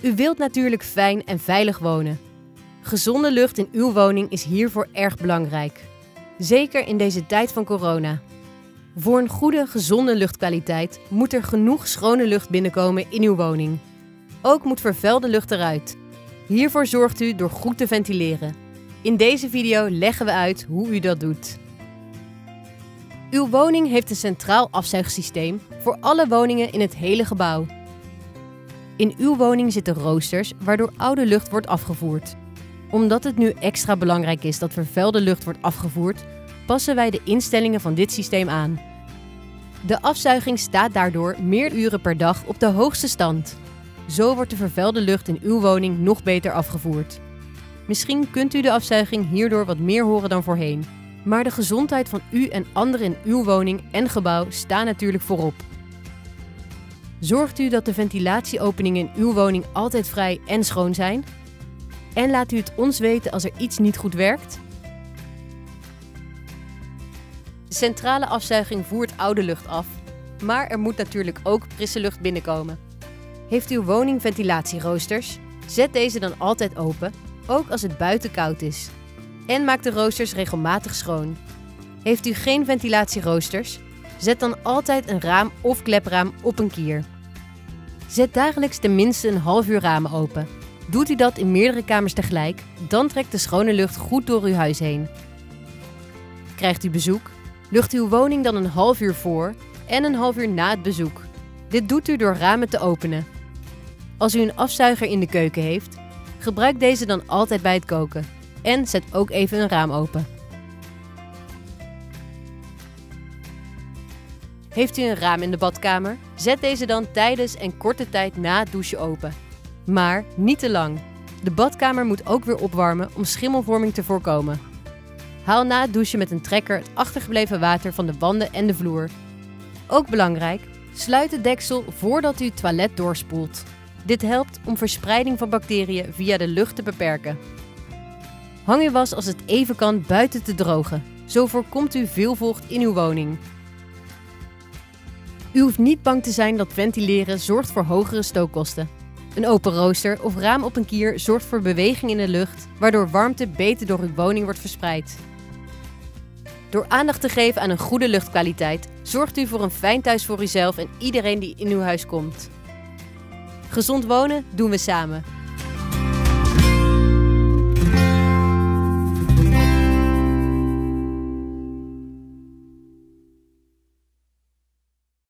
U wilt natuurlijk fijn en veilig wonen. Gezonde lucht in uw woning is hiervoor erg belangrijk. Zeker in deze tijd van corona. Voor een goede, gezonde luchtkwaliteit moet er genoeg schone lucht binnenkomen in uw woning. Ook moet vervuilde lucht eruit. Hiervoor zorgt u door goed te ventileren. In deze video leggen we uit hoe u dat doet. Uw woning heeft een centraal afzuigsysteem voor alle woningen in het hele gebouw. In uw woning zitten roosters waardoor oude lucht wordt afgevoerd. Omdat het nu extra belangrijk is dat vervuilde lucht wordt afgevoerd, passen wij de instellingen van dit systeem aan. De afzuiging staat daardoor meer uren per dag op de hoogste stand. Zo wordt de vervuilde lucht in uw woning nog beter afgevoerd. Misschien kunt u de afzuiging hierdoor wat meer horen dan voorheen. Maar de gezondheid van u en anderen in uw woning en gebouw staan natuurlijk voorop. Zorgt u dat de ventilatieopeningen in uw woning altijd vrij en schoon zijn? En laat u het ons weten als er iets niet goed werkt? De centrale afzuiging voert oude lucht af, maar er moet natuurlijk ook frisse lucht binnenkomen. Heeft uw woning ventilatieroosters? Zet deze dan altijd open, ook als het buiten koud is. En maak de roosters regelmatig schoon. Heeft u geen ventilatieroosters? Zet dan altijd een raam of klepraam op een kier. Zet dagelijks tenminste een half uur ramen open. Doet u dat in meerdere kamers tegelijk, dan trekt de schone lucht goed door uw huis heen. Krijgt u bezoek? Lucht uw woning dan een half uur voor en een half uur na het bezoek. Dit doet u door ramen te openen. Als u een afzuiger in de keuken heeft, gebruik deze dan altijd bij het koken. En zet ook even een raam open. Heeft u een raam in de badkamer? Zet deze dan tijdens en korte tijd na het douchen open. Maar niet te lang. De badkamer moet ook weer opwarmen om schimmelvorming te voorkomen. Haal na het douchen met een trekker het achtergebleven water van de wanden en de vloer. Ook belangrijk, sluit het deksel voordat u het toilet doorspoelt. Dit helpt om verspreiding van bacteriën via de lucht te beperken. Hang uw was als het even kan buiten te drogen. Zo voorkomt u veel vocht in uw woning. U hoeft niet bang te zijn dat ventileren zorgt voor hogere stookkosten. Een open rooster of raam op een kier zorgt voor beweging in de lucht, waardoor warmte beter door uw woning wordt verspreid. Door aandacht te geven aan een goede luchtkwaliteit, zorgt u voor een fijn thuis voor uzelf en iedereen die in uw huis komt. Gezond wonen doen we samen.